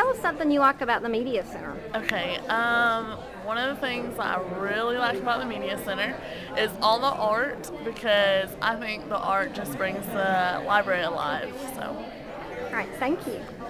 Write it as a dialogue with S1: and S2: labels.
S1: tell us something you like about the Media Center.
S2: Okay, one of the things that I really like about the Media Center is all the art, because I think the art just brings the library alive. So.
S1: All right, thank you.